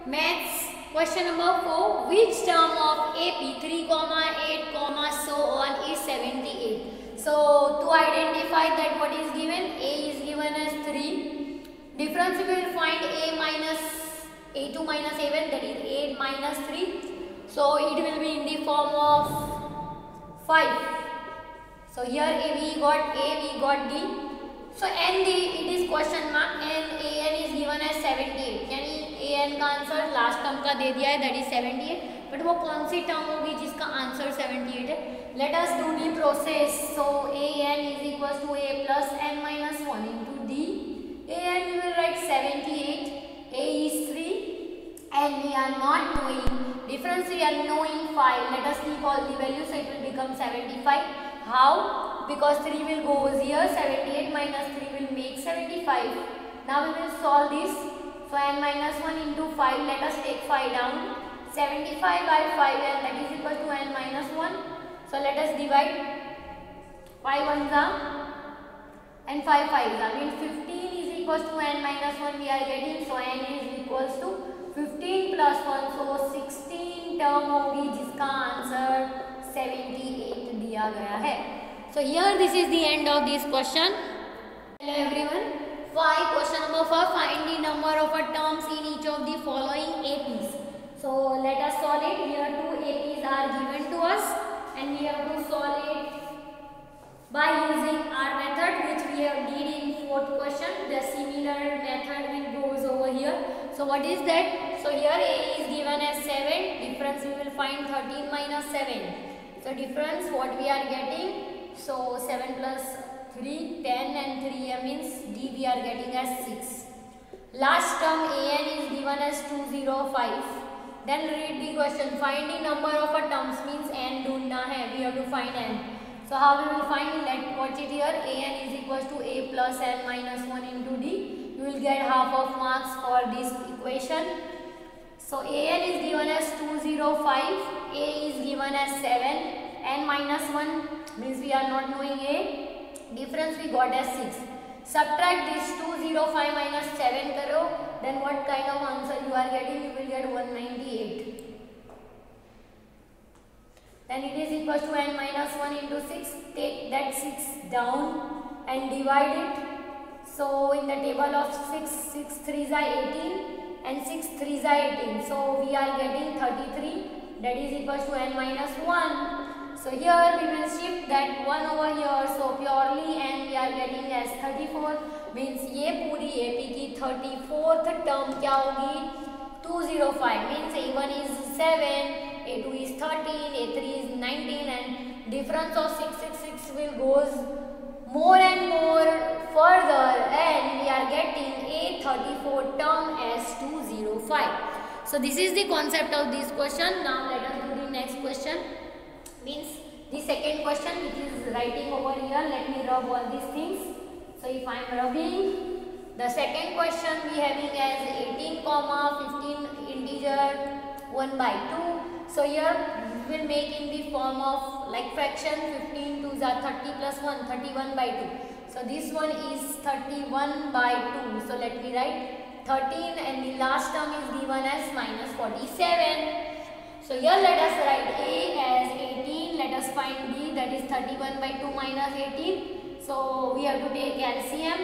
Maths question number 4. Which term of AP 3, 8, so on is 78? So to identify that what is given, A is given as 3. Difference we will find A minus A2 minus A1, that is 8 minus 3. So it will be in the form of 5. So here we got A, we got D. So it is question mark and AN is given as 78. यानी AN का answer last term का दे दिया है, that is 78. But वो कौन सी term होगी जिसका answer 78 है? Let us do the process. So AN is equals to A plus N minus 1 into D. AN we will write 78. A is 3 and we are not knowing. Difference we are knowing 5. Let us keep all the values so it will become 75. How? Because 3 will go here, 78 minus 3 will make 75. Now we will solve this. So n minus 1 into 5, let us take 5 down. 75 by 5 and that is equal to n minus 1. So let us divide. 5 ones are and 5 5s are. Means 15 is equals to n minus 1 we are getting. So n is equals to 15 plus 1. So 16 term होगी जिसका answer 78 दिया गया है. So here this is the end of this question. Hello everyone. Question number 5. Find the number of terms in each of the following APs. So let us solve it. Here two APs are given to us and we have to solve it by using our method which we have did in 4th question. The similar method will goes over here. So what is that? So here A is given as 7. Difference we will find 13 minus 7. So difference what we are getting? So 7 plus 3, 10 and 3 means D we are getting as 6. Last term AN is given as 205. Then read the question. Find the number of terms means N ढूंढना है. We have to find N. So how we will find? Let's watch it here. AN is equals to A plus N minus 1 into D. You will get half of marks for this equation. So AN is given as 205. A is given as 7. N minus 1 means we are not knowing A. Difference we got as 6. Subtract this 205 minus 7 karo. Then what kind of answer you are getting? You will get 198. Then it is equal to n minus 1 into 6. Take that 6 down and divide it. So in the table of 6, 6 3s are 18 and 6 3s are 18. So we are getting 33. That is equal to n minus 1. So here we will shift that 1 over here. So purely n we are getting as 34. Means ये पूरी AP की 34th term क्या होगी? 205. Means A1 is 7, A2 is 13, A3 is 19 and difference of 6 will goes more and more further and we are getting A34 term as 205. So this is the concept of this question. Now let us do the next question. Means the second question which is writing over here. Let me rub all these things. So if I am rubbing, the second question we having as 18 comma 15 integer 1 by 2. So here we will make in the form of like fraction. 15 2s are 30 plus 1, 31 by 2. So this one is 31 by 2. So let me write 13 and the last term is given as minus 47. So here let us write A as 18. Let us find B, that is 31 by 2 minus 18. So we have to take LCM.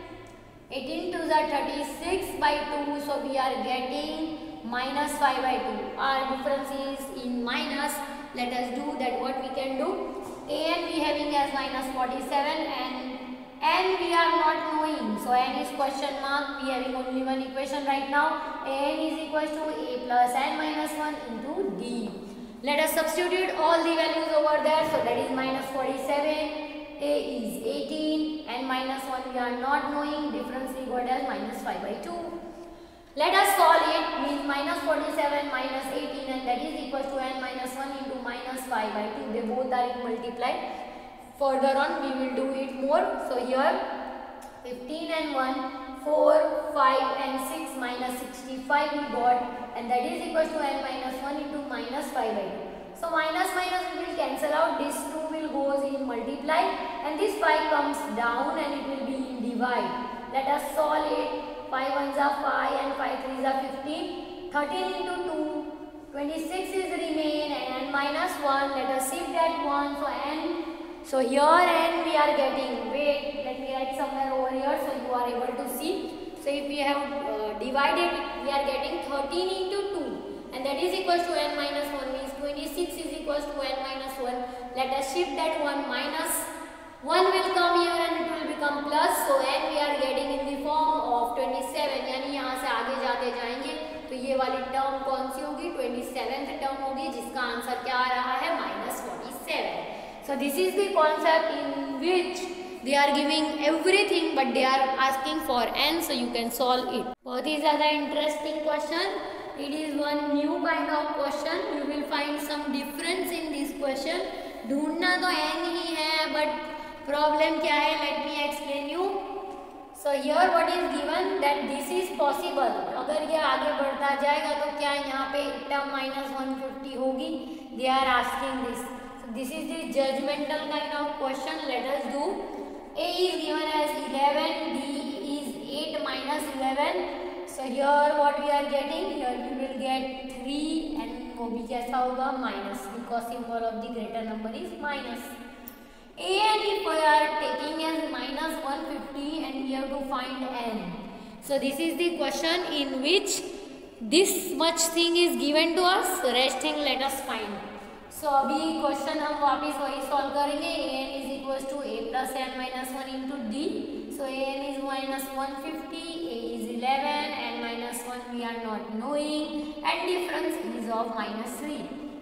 18 2s are 36 by 2. So we are getting minus 5 by 2. Our difference is in minus. Let us do that what we can do. AN we having as minus 47 and N we are not knowing. So N is question mark. We having only one equation right now. N is equal to A plus N minus 1 into D. Let us substitute all the values over there. So that is minus 47. A is 18 and minus 1 we are not knowing. Difference we got as minus 5 by 2. Let us solve it. Means minus 47 minus 18 and that is equal to N minus 1 into minus 5 by 2. They both are in multiply. Further on we will do it more. So here 15 and 1, 4, 5 and 6 minus 65 we got and that is equal to n minus 1 into minus 5 by 2. So minus minus we will cancel out. This 2 will goes in multiply and this 5 comes down and it will be in divide. Let us solve it. 5 1s are 5 and 5 3s are 15. 13 into 2, 26 is remain and n minus 1. Let us shift that 1. So n. So here n we are getting. Wait, let me write somewhere over here so you are able to see. So if we have divided, we are getting 13 into 2, and that is equals to n minus 1, means 26 is equals to n minus 1. Let us shift that 1, minus 1 will come here and it will become plus. So n we are getting in the form of 27, यानी यहाँ से आगे जाते जाएंगे तो ये वाली term कौन सी होगी, 27th टर्म होगी, जिसका आंसर क्या आ रहा है, -47. So this is the concept in which they are giving everything but they are asking for n, so you can solve it. बहुत ही ज़्यादा interesting question. It is one new kind of question. You will find some difference in this question. ढूंढना तो n ही है, but problem क्या है? Let me explain you. So here what is given that this is possible. अगर ये आगे बढ़ता जाएगा तो क्या यहाँ पे टर्म -150 होगी? They are asking this. So this is the judgmental kind of question. Let us do. A is given as 11, B is 8 minus 11. So here what we are getting? Here we will get 3 and वो भी कैसा होगा, minus, because symbol of the greater number is minus. And if we are taking as -150 and we have to find n. So this is the question in which this much thing is given to us. Rest thing let us find. So अभी question हम वापस वही solve करेंगे. an is equals to a plus n minus 1 into d. So an is -150, a is 11, and -1 we are not knowing, and difference is of -3.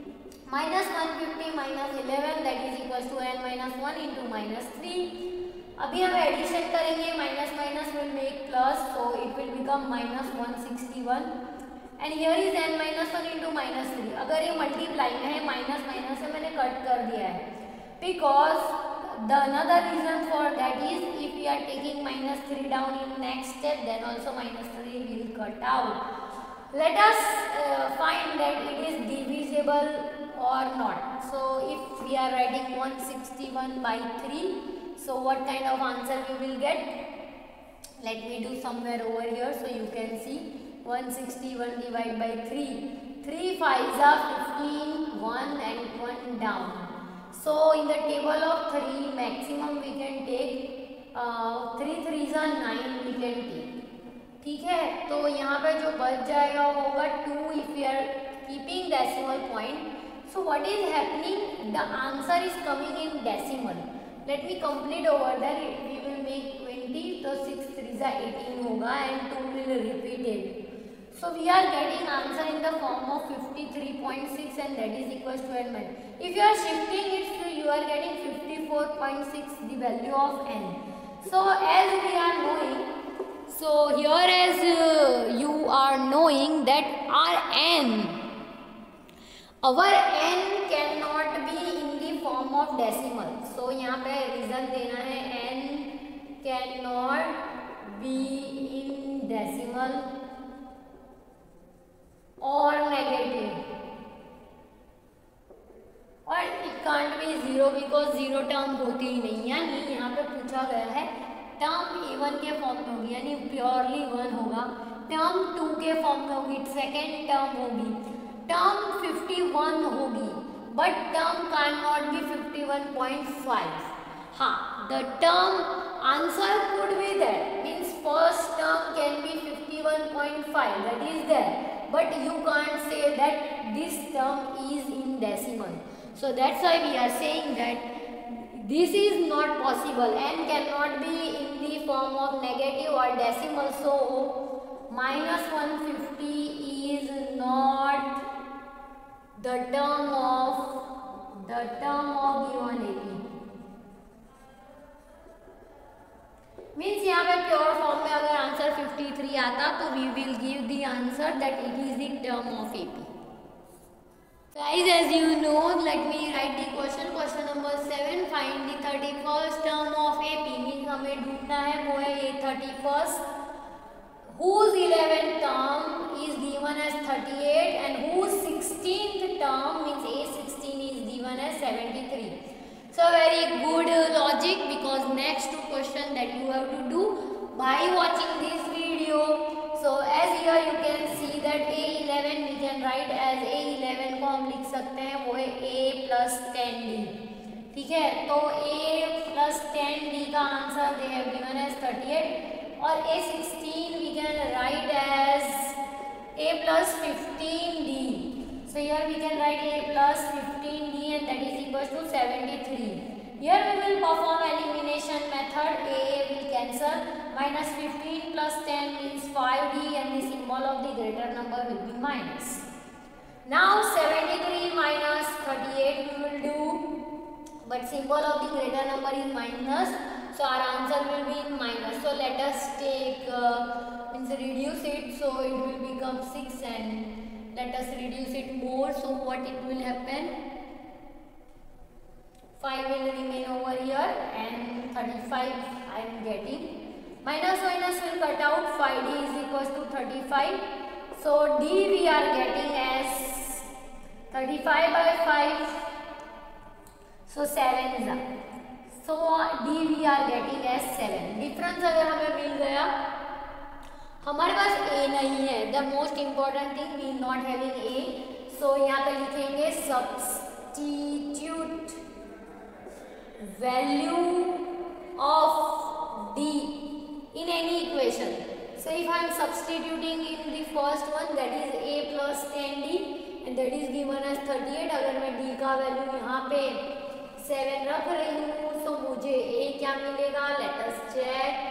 -150 minus 11 that is equals to n minus 1 into -3. अभी हम addition करेंगे, minus minus will make plus, so it will become -161. And here is n minus 1 into -3. अगर ये multiply है, minus minus से मैंने cut कर दिया है, because the another reason for that is if we are taking -3 down in next step then also -3 will cut out. Let us find that it is divisible or not. So if we are writing 161 by 3, so what kind of answer we will get? Let me do somewhere over here so you can see. 161 divided by 3. 3 5s are 15, 1 and 1 down. So in the table of 3 maximum we can take 3 3s are 9 we can take. ठीक है, तो यहाँ पे जो बच जाएगा वो होगा 2 if we are keeping decimal point. So what is happening? The answer is coming in decimal. Let me complete over there. We will make 20, तो 6 3s are 18 होगा and 2 will repeat it. So we are getting answer in the form of 53.6 and that is equals to n. If you are shifting it, so you are getting 54.6 the value of n. So as we are knowing, so here as you are knowing that our n cannot be in the form of decimal. So यहाँ पे reason देना है n cannot be in decimal or negative, और it can't be 0 because 0 term होती ही नहीं. यानी यहाँ पे पूछा गया है टर्म a1 के फॉर्म में होगी, यानी प्योरली 1 होगा. टर्म 2 के फॉर्म में होगी, सेकेंड टर्म होगी, टर्म 51 होगी, but term can not be 51.5. हाँ, the term answer could be there, means first term can be 51.5, that is there, but you can't say that this term is in decimal. So that's why we are saying that this is not possible. N cannot be in the form of negative or decimal. So -150 is not the term of given AP. Means यहाँ पे pure form में अगर answer 53 आता तो we will give the answer that it is the term of AP. Guys, as you know, let me write the question. Question number 7, find the 31st term of AP. Means हमें ढूंढना है वो है ये 31st whose 11th term is given as 38 and whose 16th term means A16 is given as 73. So very good logic, because next two question that you have to do by watching this video. So as here you can see that A11 can write as A11 को हम लिख सकते हैं, वो है A plus 10D। ठीक है, तो A plus 10D का आंसर दे हैव गिवन एज 38 और A16 we can write as A plus 15D। So here we can write A plus 15D and that is equals to 73. Here we will perform elimination method. A will cancel. Minus 15 plus 10 means 5D and the symbol of the greater number will be minus. Now 73 minus 38 we will do, but symbol of the greater number is minus, so our answer will be in minus. So let us take means reduce it, so it will become 6 and let us reduce it more. So what it will happen? 5 will remain over here and 35 I am getting. Minus minus will cut out, 5D is equals to 35. So D we are getting as 35 by 5. So 7 is up. So D we are getting as 7. Difference अगर हमें मिल गया, हमारे पास A नहीं है. The most important thing we not having A. So यहाँ पे लिखेंगे substitute value of D in any equation. So if I am substituting in the first one, that is A plus 10D and that is given as 38. अगर मैं D का value यहाँ पे 7 रख रही हूँ, तो मुझे A क्या मिलेगा? Let us check.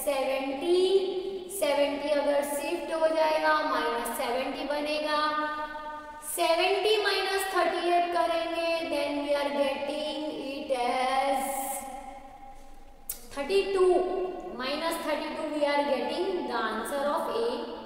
70 अगर शिफ्ट हो जाएगा माइनस 70 बनेगा. 70 माइनस 38 करेंगे, then we are getting it as 32. Minus 32 we are getting the answer of A.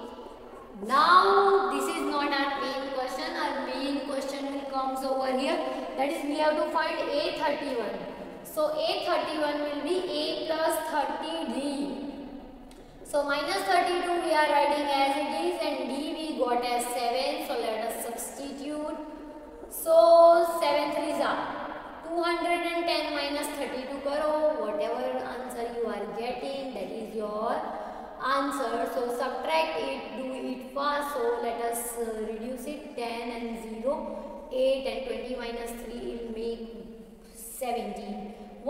Now this is not our main question. Our main question will comes over here. That is we have to find A31. So A31 will be A plus 30D. So minus 32 we are writing as it is and D we got as 7. So let us substitute. So 7 3s are 210 minus 32 करो, whatever answer you are getting, that is your answer. So subtract it, do it fast. So let us reduce it. 10 and 0, 8 and 20 minus 3 will make 17.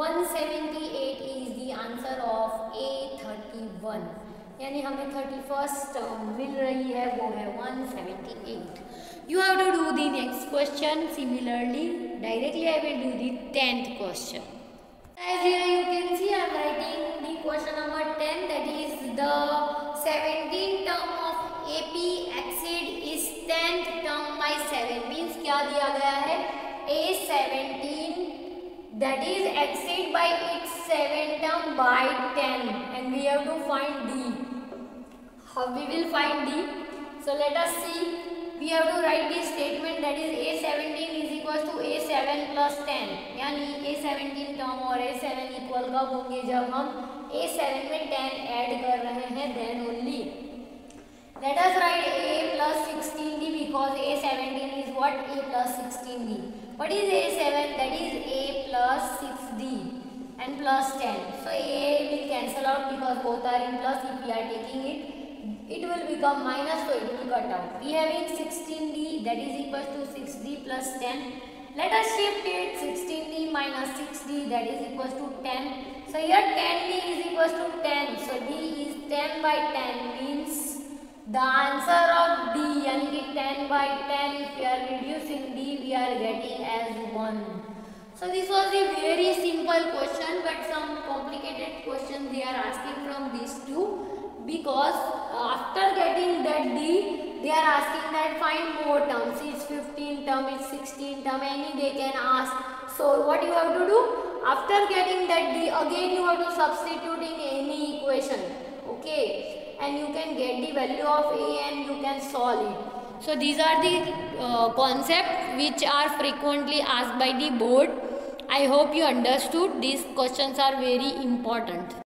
178 is the answer of A31. यानी हमें 31st term मिल रही है, वो है 178. You have to do the next question similarly. Directly I will do the 10th question. As here you can see, I am writing the question number 10. That is the 17th term of AP exceed is 10th term by 7. Means क्या दिया गया है? A17 that is exceed by its 7th term by 10 and we have to find D. How we will find D? So let us see. We have to write this statement, that is A17 is equals to A7 plus 10. यानी A17 term और A7 equal कब होंगे? जब हम A7 में 10 add कर रहे हैं, then only. Let us write A plus 16D because A17 is what? A plus 16D. What is A7? That is A plus 6D and plus 10. So A will cancel out because both are in plus. If we are taking it, it will become minus, so it will cut out. We having 16D that is equals to 6D plus 10. Let us shift it. 16D minus 6D that is equals to 10. So here 10D is equals to 10. So D is 10 by 10 means the answer of D, यानी कि 10 by 10, if we are reducing D, we are getting as 1. So this was a very simple question, but some complicated questions they are asking from these two. Because after getting that D, they are asking that find more terms. It's 15 term, it's 16 term, any they can ask. So what you have to do? After getting that D, again you have to substitute in any equation. Okay, and you can get the value of A and you can solve it. So these are the concepts which are frequently asked by the board. I hope you understood. These questions are very important.